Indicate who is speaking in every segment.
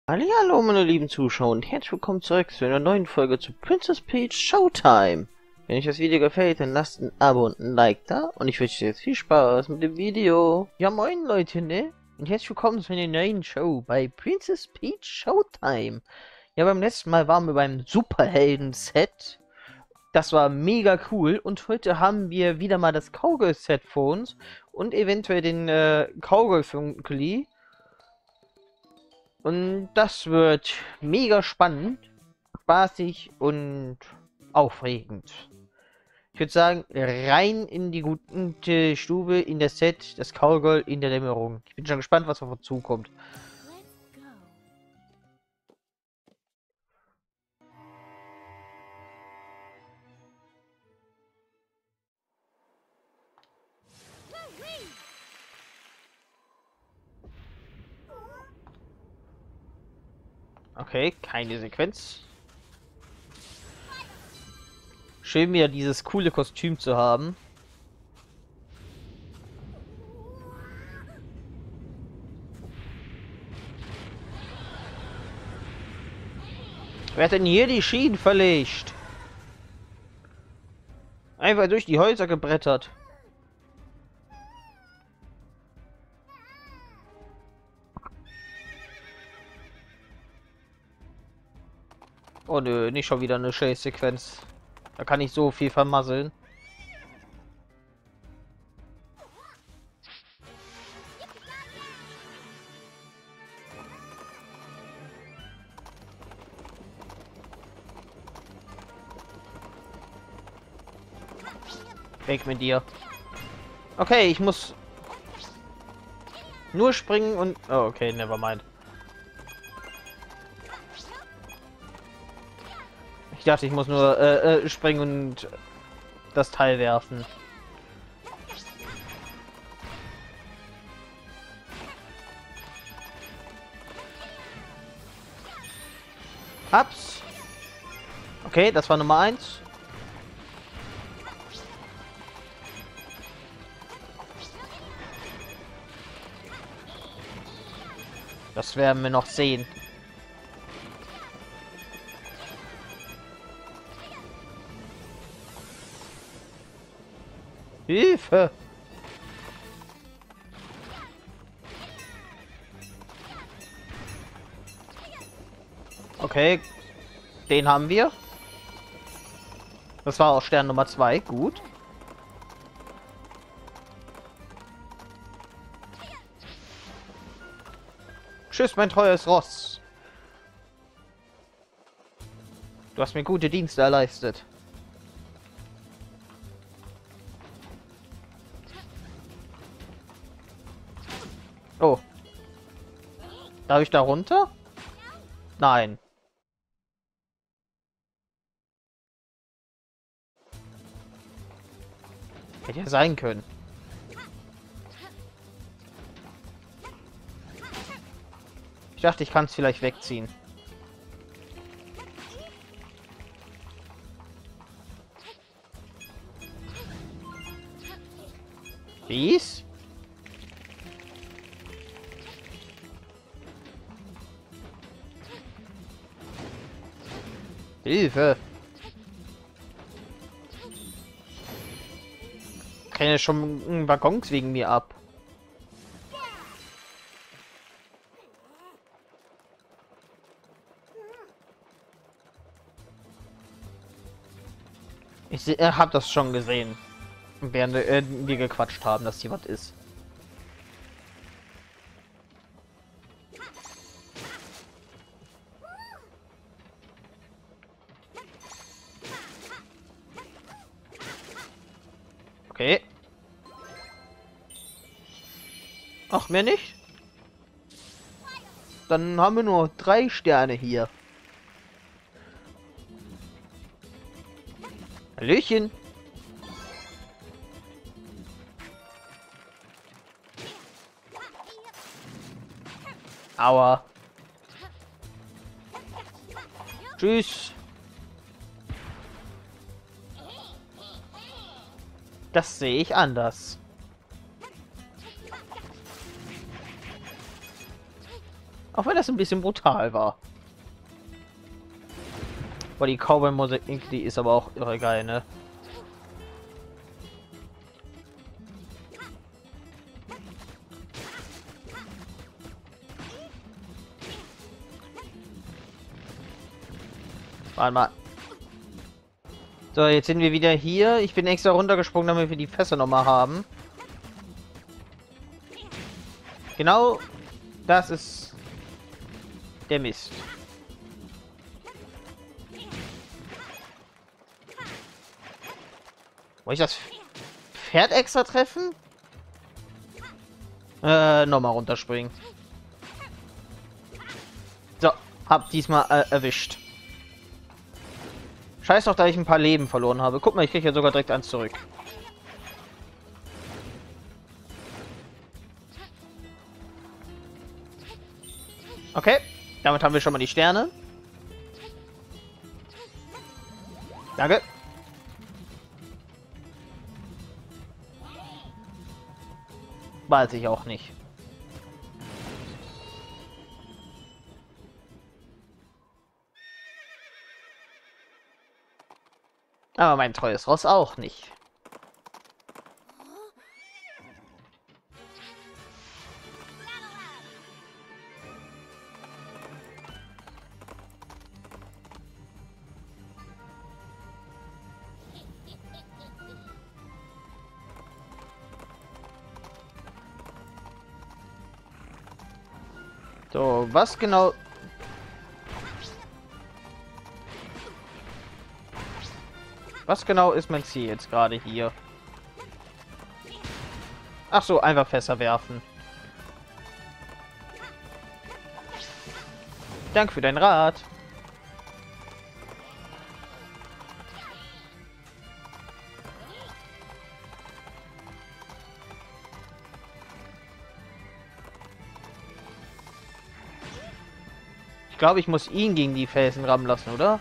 Speaker 1: Hallihallo, meine lieben Zuschauer und herzlich willkommen zurück zu einer neuen Folge zu Princess Peach Showtime. Wenn euch das Video gefällt, dann lasst ein Abo und ein Like da und ich wünsche euch jetzt viel Spaß mit dem Video. Ja moin Leute, ne? Und herzlich willkommen zu einer neuen Show bei Princess Peach Showtime. Ja, beim letzten Mal waren wir beim Superhelden-Set. Das war mega cool und heute haben wir wieder mal das Cowgirl-Set vor uns und eventuell den Cowgirl von Glee. Und das wird mega spannend, spaßig und aufregend. Ich würde sagen, rein in die gute Stube, in das Set, das Cowgirl in der Dämmerung. Ich bin schon gespannt, was auf uns zukommt. Okay, keine Sequenz. Schön wieder dieses coole Kostüm zu haben. Wer hat denn hier die Schienen verlegt? Einfach durch die Häuser gebrettert. Oh nö, nicht schon wieder eine Chase-Sequenz. Da kann ich so viel vermasseln. Weg mit dir. Okay, ich muss nur springen und... Oh, okay, nevermind. Ich dachte, ich muss nur springen und das Teil werfen. Hab's. Okay, das war Nummer 1. Das werden wir noch sehen. Hilfe! Okay, den haben wir. Das war auch Stern Nummer 2, gut. Tschüss, mein treues Ross. Du hast mir gute Dienste erleistet. Oh. Darf ich da runter? Nein. Hätte ja sein können. Ich dachte, ich kann es vielleicht wegziehen. Wie's? Hilfe! Keine schon Waggons wegen mir ab. Ich hab das schon gesehen. Während wir gequatscht haben, dass hier was ist. Okay. Ach, mehr nicht? Dann haben wir nur 3 Sterne hier. Hallöchen. Aua. Tschüss. Das sehe ich anders. Auch wenn das ein bisschen brutal war. Boah, die Cowboy-Musik, die ist aber auch irre geil, ne? Warte mal. So, jetzt sind wir wieder hier. Ich bin extra runtergesprungen, damit wir die Fässer nochmal haben. Genau das ist der Mist. Wollte ich das Pferd extra treffen? Nochmal runterspringen. So, hab diesmal erwischt. Scheiß doch, da ich ein paar Leben verloren habe. Guck mal, ich kriege ja sogar direkt eins zurück. Okay, damit haben wir schon mal die Sterne. Danke. Weiß ich auch nicht. Aber mein treues Ross auch nicht. So, was genau... Was genau ist mein Ziel jetzt gerade hier? Ach so, einfach Fässer werfen. Danke für deinen Rat. Ich glaube, ich muss ihn gegen die Felsen rammen lassen, oder?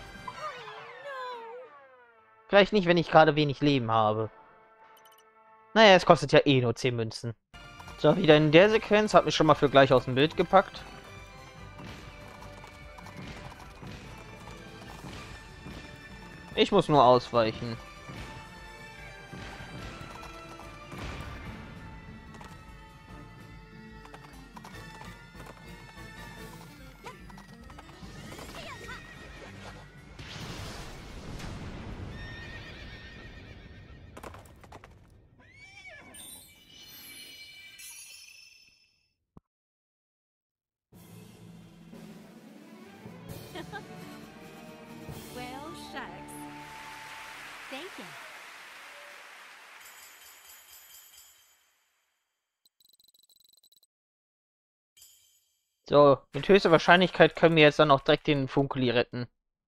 Speaker 1: Vielleicht nicht, wenn ich gerade wenig Leben habe. Naja, es kostet ja eh nur 10 Münzen. So, wieder in der Sequenz. Hat mich schon mal für gleich aus dem Bild gepackt. Ich muss nur ausweichen.
Speaker 2: Well, shucks. Thank you.
Speaker 1: So, mit höchster Wahrscheinlichkeit können wir jetzt dann auch direkt den Funkeli retten.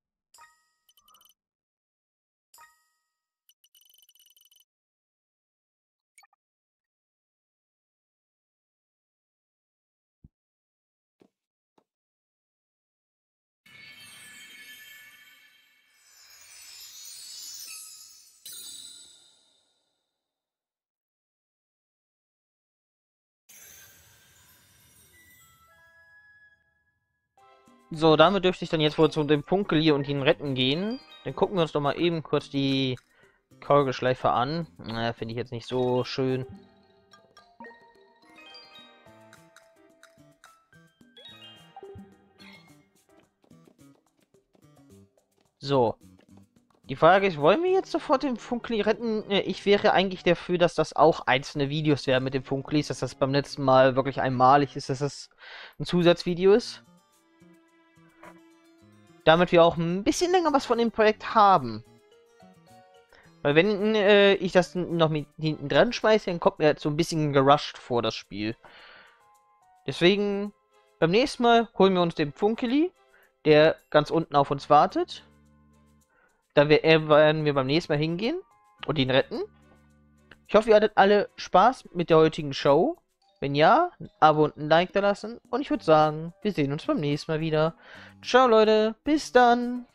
Speaker 1: So, damit dürfte ich dann jetzt wohl zu dem Funkeli und ihn retten gehen. Dann gucken wir uns doch mal eben kurz die Kaulgeschleife an. Naja, finde ich jetzt nicht so schön. So. Die Frage ist, wollen wir jetzt sofort den Funkeli retten? Ich wäre eigentlich dafür, dass das auch einzelne Videos werden mit dem Funkelis, dass das beim letzten Mal wirklich einmalig ist, dass das ein Zusatzvideo ist. Damit wir auch ein bisschen länger was von dem Projekt haben. Weil wenn ich das noch mit hinten dran schmeiße, dann kommt mir jetzt so ein bisschen gerusht vor, das Spiel. Deswegen, beim nächsten Mal holen wir uns den Funkeli, der ganz unten auf uns wartet. Da werden wir beim nächsten Mal hingehen und ihn retten. Ich hoffe, ihr hattet alle Spaß mit der heutigen Show. Wenn ja, ein Abo und ein Like da lassen. Und ich würde sagen, wir sehen uns beim nächsten Mal wieder. Ciao Leute, bis dann.